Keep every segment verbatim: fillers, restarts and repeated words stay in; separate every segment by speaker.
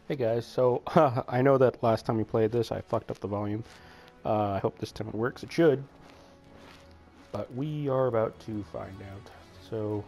Speaker 1: Hey guys, so I know that last time we played this I fucked up the volume. Uh, I hope this time it works. It should. But we are about to find out. So,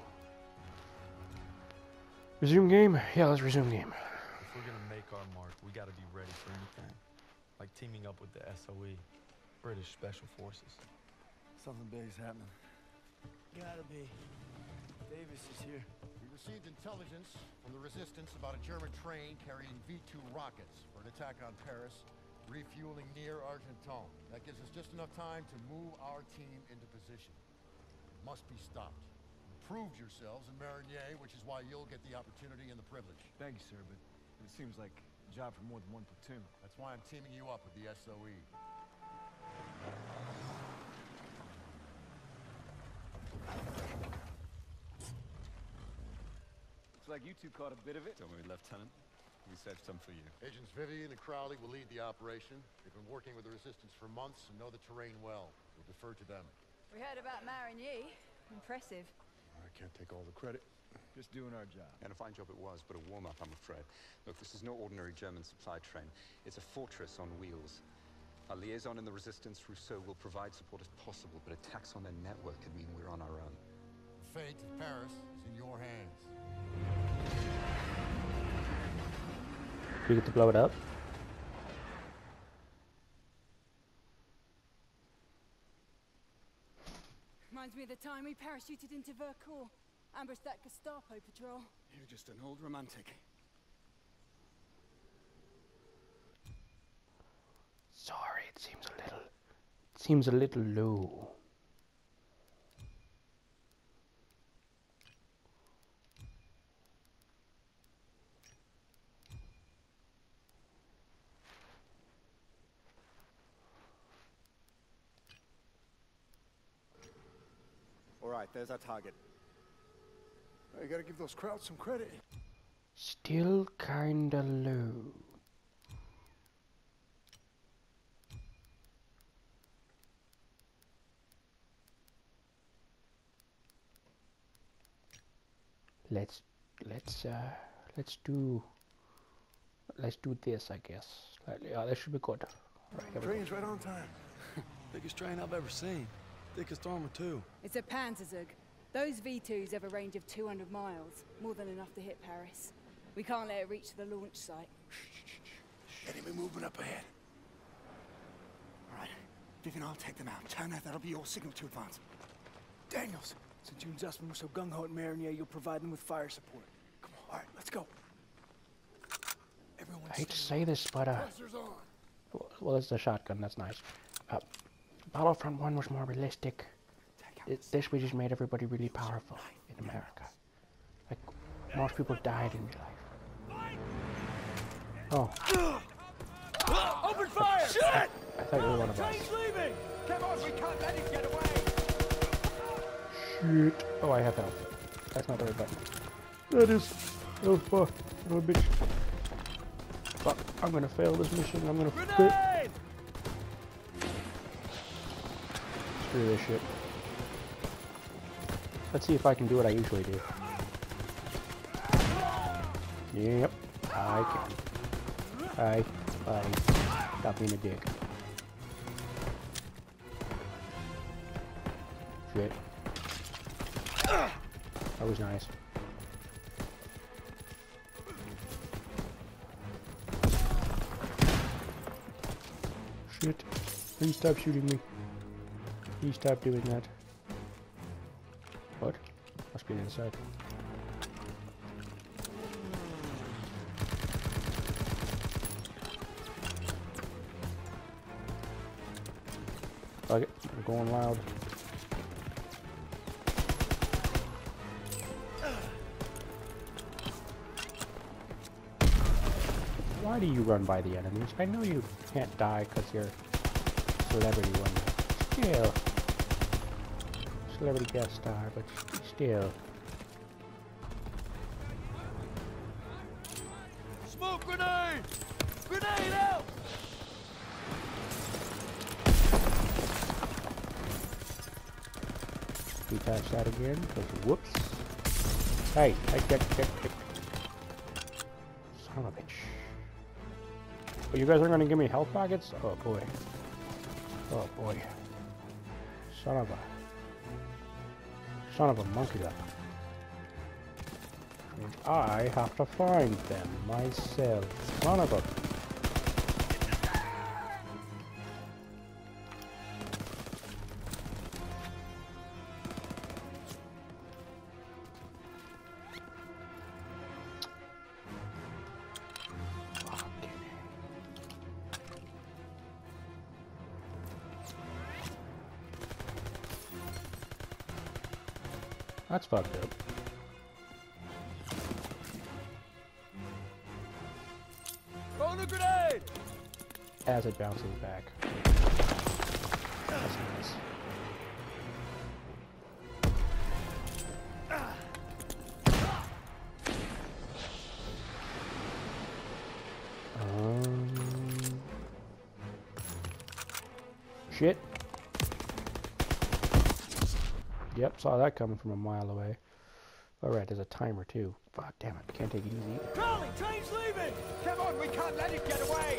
Speaker 1: resume game? Yeah, let's resume game.
Speaker 2: If we're gonna make our mark, we gotta be ready for anything. Like teaming up with the S O E, British Special Forces.
Speaker 3: Something big's happening.
Speaker 4: Gotta be. Davis is here.
Speaker 5: We received intelligence from the resistance about a German train carrying V two rockets for an attack on Paris, refueling near Argenton. That gives us just enough time to move our team into position. It must be stopped. You proved yourselves in Marigny, which is why you'll get the opportunity and the privilege.
Speaker 3: Thank you, sir, but it seems like a job for more than one platoon.
Speaker 5: That's why I'm teaming you up with the S O E.
Speaker 3: Like you two caught a bit of it.
Speaker 6: Don't worry, Lieutenant. We saved some for you.
Speaker 5: Agents Vivian and Crowley will lead the operation. They've been working with the resistance for months and know the terrain well. We'll defer to them.
Speaker 7: We heard about Marigny. Impressive.
Speaker 5: I can't take all the credit.
Speaker 3: Just doing our job.
Speaker 6: And a fine job it was, but a warm-up, I'm afraid. Look, this is no ordinary German supply train. It's a fortress on wheels. Our liaison in the resistance, Rousseau, will provide support if possible, but attacks on their network could mean we're on our own.
Speaker 5: The fate of Paris is in your hands.
Speaker 1: We get to blow it up.
Speaker 7: Reminds me of the time we parachuted into Vercors, ambushed that Gestapo patrol.
Speaker 3: You're just an old romantic.
Speaker 1: Sorry, it seems a little... It seems a little low.
Speaker 8: All right, there's our target.
Speaker 3: You gotta give those crowds some credit.
Speaker 1: Still kinda low. Let's let's uh let's do let's do this, I guess. Like, yeah, that should be good. Right,
Speaker 3: Train's right on time.
Speaker 2: Biggest train I've ever seen. Thickest armor too.
Speaker 7: It's a Panzerzug. Those V twos have a range of two hundred miles, more than enough to hit Paris. We can't let it reach the launch site.
Speaker 3: Enemy movement up ahead. All right, Vivian, I'll take them out. Turner, that'll be your signal to advance. Daniels, since you and Zussman were so gung-ho at Marigny, you'll provide them with fire support. Come on, all right, let's go. Everyone
Speaker 1: I hate to say this, but uh, well, it's a shotgun. That's nice. Uh, Battlefront one was more realistic. It, this we just made everybody really powerful in America. Like most people died in real life. Oh.
Speaker 4: Open fire! Shit!
Speaker 1: I thought you were one of us.
Speaker 4: Train's leaving! Come on, we can't let him get away!
Speaker 1: Shit. Oh, I have health. That's not the right button. That is. Oh fuck. Oh bitch. Fuck. I'm gonna fail this mission. I'm gonna quit.
Speaker 4: Grenade!
Speaker 1: Screw this shit. Let's see if I can do what I usually do. Yep. I can. Hi. Buddy. Stop being a dick. Shit. That was nice. Shit. Please stop shooting me. Please stop doing that. What? Must be inside. Fuck it. I'm going loud. Why do you run by the enemies? I know you can't die because you're a celebrity one. Still. Celebrity guest star, but still.
Speaker 4: Smoke grenade! Grenade out!
Speaker 1: Detach that again, because whoops. Hey, hey, check, check, check. Son of a bitch. You guys are gonna give me health packets? Oh boy. Oh boy. Son of a... Son of a monkey lap. And I have to find them myself. Son of a... That's fucked up.
Speaker 4: Throw the grenade!
Speaker 1: As it bounces back. That's nice. Um, shit. Yep, saw that coming from a mile away. Alright, there's a timer too. Fuck, damn it, can't take it easy.
Speaker 4: Charlie, train's leaving! Come on, we can't let it get away!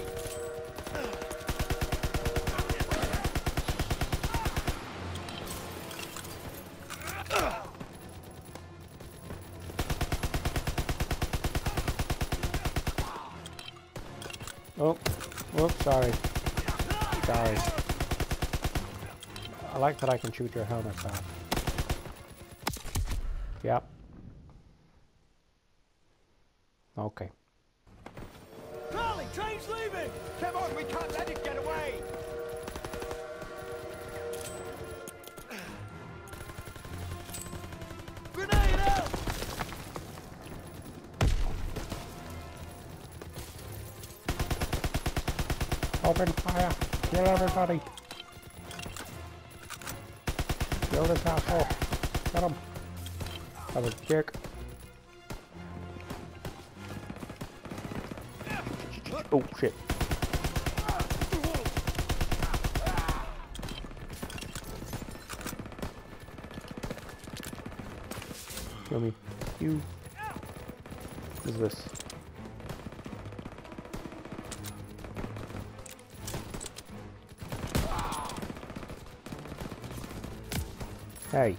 Speaker 1: Oh, whoops, sorry. Sorry. I like that I can shoot your helmets off. Yep. Okay.
Speaker 4: Charlie, train's leaving! Come on, we can't let it get away! Grenade out!
Speaker 1: Open fire! Kill everybody! Kill this asshole! Get him! That was a dick. Oh shit. Kill me. You. What is this? Hey.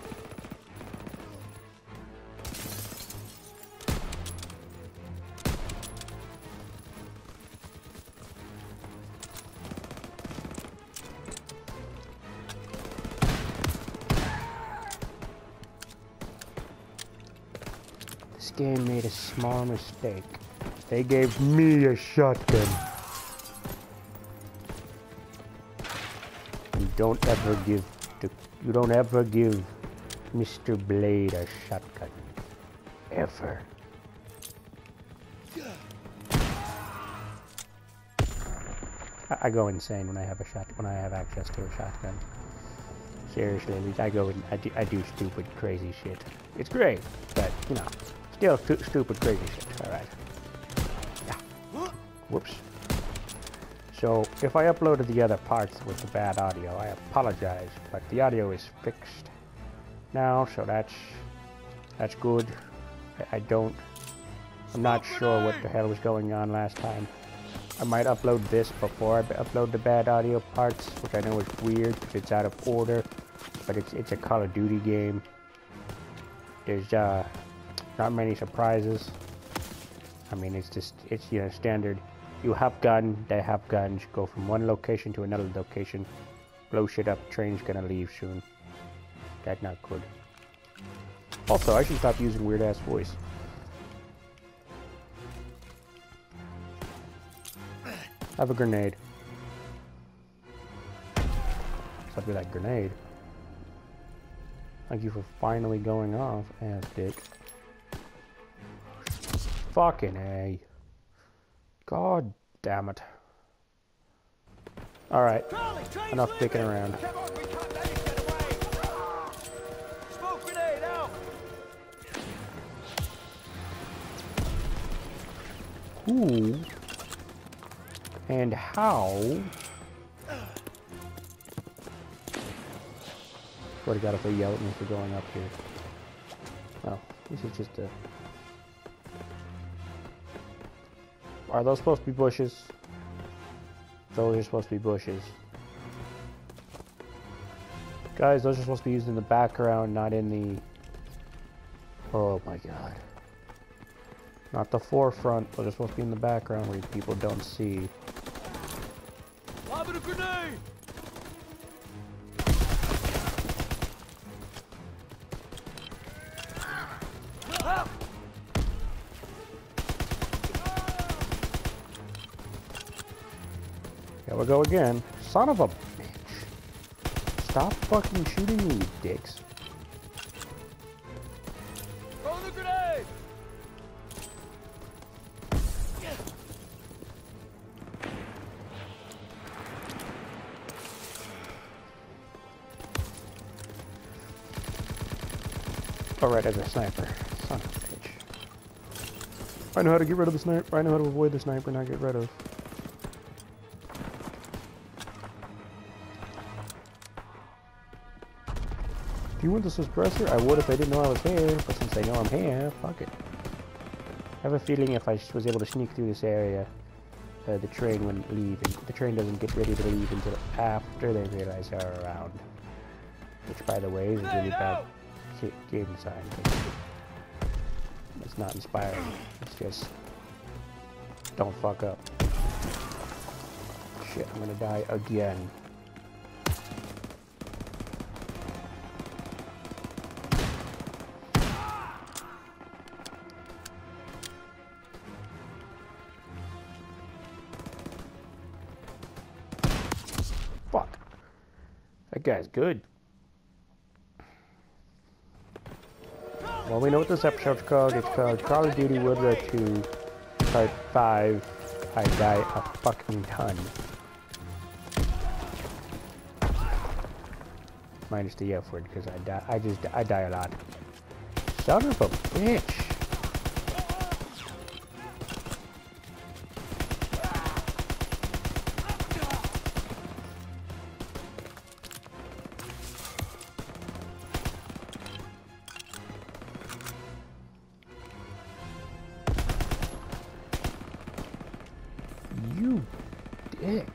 Speaker 1: This game made a small mistake. They gave me a shotgun. You don't ever give the, you don't ever give Mister Blade a shotgun. Ever. I, I go insane when I have a shot when I have access to a shotgun. Seriously, I go and I do, I do stupid, crazy shit. It's great, but you know, still stu stupid, crazy shit. All right. Yeah. Whoops. So if I uploaded the other parts with the bad audio, I apologize, but the audio is fixed now, so that's that's good. I, I don't. I'm not sure what the hell was going on last time. I might upload this before I upload the bad audio parts, which I know is weird because it's out of order, but it's it's a Call of Duty game. There's uh, not many surprises. I mean, it's just it's you know standard. You have gun, they have guns. Go from one location to another location, blow shit up. Train's gonna leave soon. That's not good. Also, I should stop using weird ass voice. Have a grenade. Except with that grenade. Thank you for finally going off, ass dick. Fucking A. God damn it. Alright. Enough dicking around.
Speaker 4: Come on, we can't let it get away! Smoke grenade out!
Speaker 1: Who and how? Swear to God, if they yell at me for going up here. Oh, this is just a... Are those supposed to be bushes? Those are supposed to be bushes. Guys, those are supposed to be used in the background, not in the... Oh my god. Not the forefront, but they're supposed to be in the background where people don't see.
Speaker 4: Lobbing a grenade!
Speaker 1: Here we go again. Son of a bitch. Stop fucking shooting me, you dicks.
Speaker 4: Throw the grenade!
Speaker 1: Alright, as a sniper. Son of a bitch. I know how to get rid of the sniper. I know how to avoid the sniper, not get rid of. Do you want the suppressor? I would if I didn't know I was here, but since I know I'm here, fuck it. I have a feeling if I was able to sneak through this area, uh, the train wouldn't leave. And the train doesn't get ready to leave until after they realize they're around. Which, by the way, is a really bad game sign. It's not inspiring. It's just... don't fuck up. Shit, I'm gonna die again. Fuck. That guy's good. Well, we know what this episode's called. It's called Call of Duty World War Two, Part five. I die a fucking ton. Minus the F word, because I die. I just I die a lot. Son of a bitch. You dick.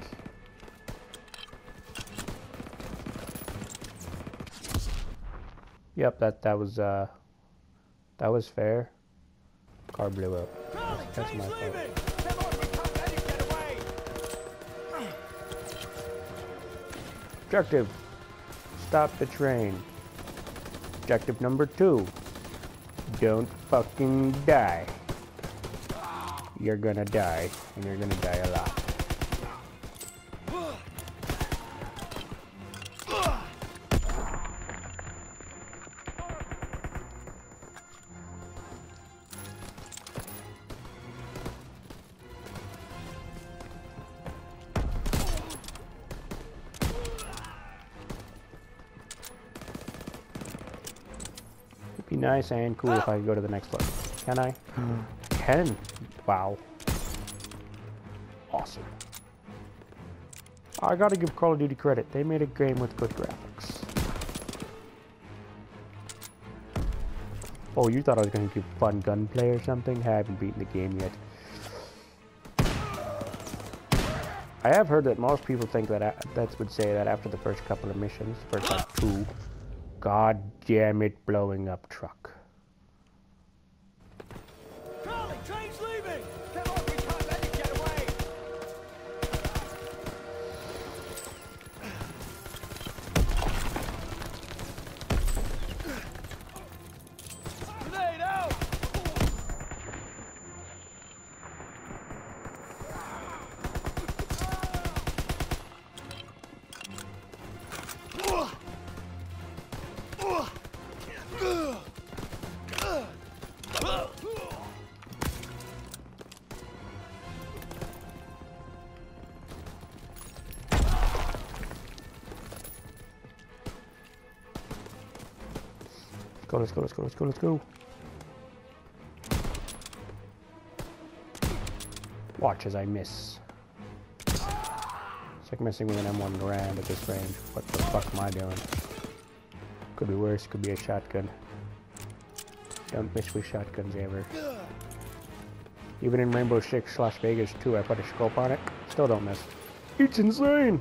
Speaker 1: Yep, that that was uh that was fair. Car blew up. That's, that's my fault.
Speaker 4: Come on, we can't let him get away!
Speaker 1: Objective. Stop the train. Objective number two. Don't fucking die. You're gonna die, and you're gonna die a lot. It'd be nice and cool if I could go to the next level. Can I? Mm. Can. Wow. Awesome. I gotta give Call of Duty credit. They made a game with good graphics. Oh, you thought I was gonna give fun gunplay or something? I haven't beaten the game yet. I have heard that most people think that that would say that after the first couple of missions, first like two, god damn it, blowing up truck.
Speaker 4: Charlie, train's leaving! Come on, we can't let him get away! Grenade out!
Speaker 1: Let's go, let's go, let's go, let's go, let's go. Watch as I miss. It's like missing with an M one Garand at this range. What the fuck am I doing? Could be worse, could be a shotgun. Don't miss with shotguns ever. Even in Rainbow Six Las Vegas two, I put a scope on it. Still don't miss. It's insane!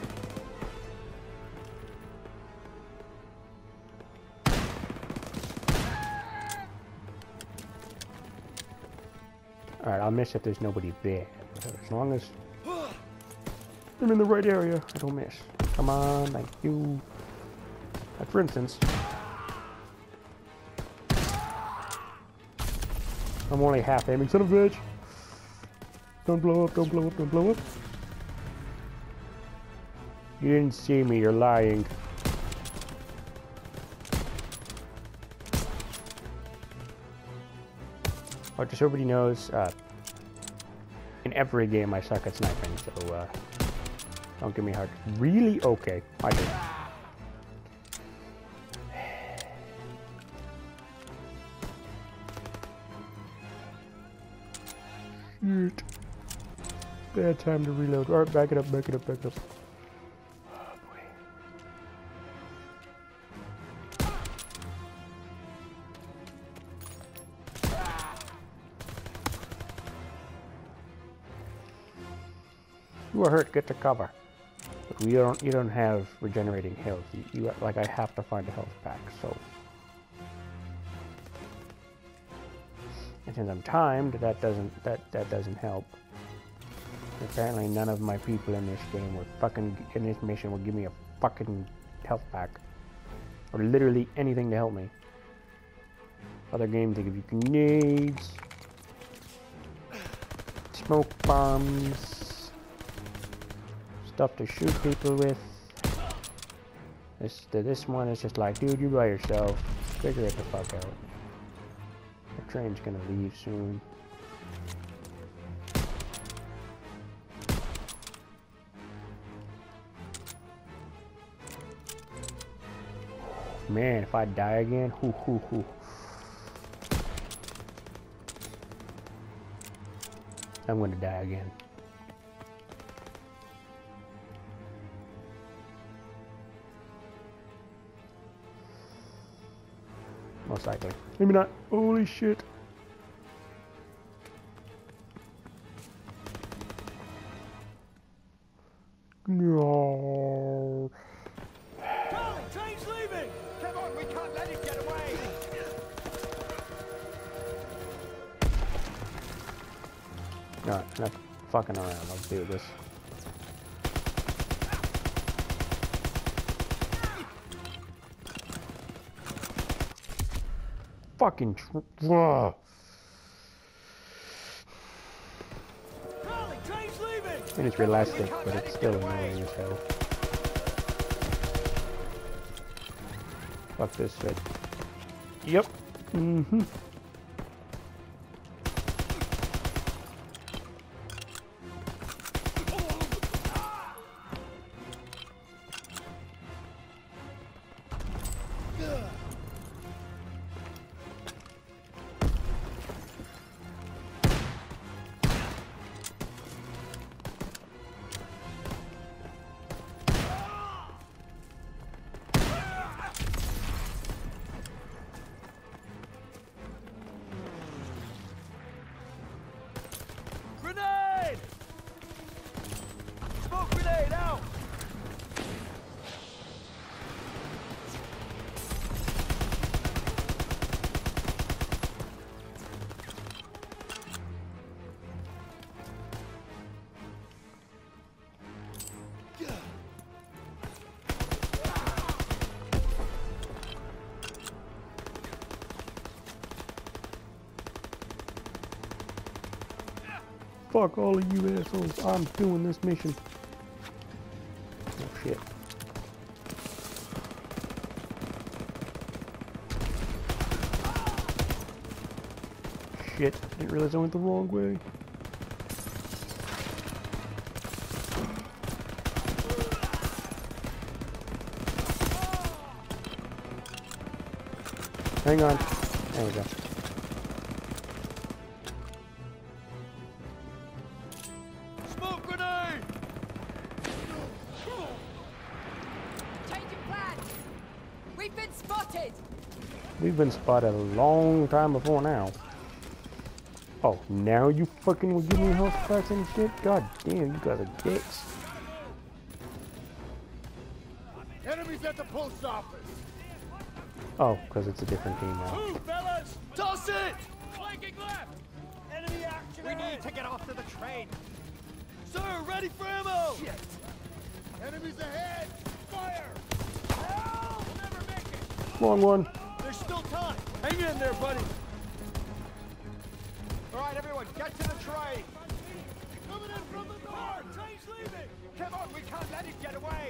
Speaker 1: Alright, I'll miss if there's nobody there. But as long as I'm in the right area, I don't miss. Come on, thank you. Like for instance, I'm only half aiming, son of a bitch. Don't blow up, don't blow up, don't blow up. You didn't see me, you're lying. Oh, just so everybody knows, uh, in every game I suck at sniping, so uh, don't give me a hard. Really? Okay, I do. Shit. Bad time to reload. Alright, back it up, back it up, back it up. Oh boy. You are hurt, get to cover. But you don't you don't have regenerating health. You, you like I have to find a health pack, so and since I'm timed, that doesn't that that doesn't help. Apparently none of my people in this game were fucking in this mission will give me a fucking health pack. Or literally anything to help me. Other games they give you grenades, smoke bombs, stuff to shoot people with. This this one is just like, dude, you by yourself. Figure it the fuck out. The train's gonna leave soon. Man, if I die again, hoo hoo hoo. I'm gonna die again. Most likely. Maybe not. Holy shit. No.
Speaker 4: Charlie, train's leaving! Come on, we can't let it get away!
Speaker 1: No, not fucking around. Let's do this. Fucking tr Whoa.
Speaker 4: Charlie, train's leaving!
Speaker 1: And it's realistic, but it's still annoying as hell. Fuck this shit. Yep. Mm-hmm.
Speaker 4: Grenade! Smoke grenade out!
Speaker 1: Fuck all of you assholes. I'm doing this mission. Oh shit. Shit. Didn't realize I went the wrong way. Hang on. There we go.
Speaker 4: Smoke grenade!
Speaker 7: Changing plans! We've been spotted!
Speaker 1: We've been spotted a long time before now. Oh, now you fucking will give me health packs and shit? God damn, you guys are dicks.
Speaker 5: Enemies at the post office!
Speaker 1: Oh, because it's a different team now.
Speaker 4: Move, fellas! Toss it! Flanking left! Enemy action! We need to get off to the train! Sir, ready for ammo! Shit!
Speaker 5: Enemies ahead! Fire!
Speaker 4: Help! Never make it!
Speaker 1: Wrong one.
Speaker 4: There's still time! Hang in there, buddy! Alright, everyone, get to the train!
Speaker 5: Coming in from the north!
Speaker 4: Train's leaving! Come on, we can't let it get away!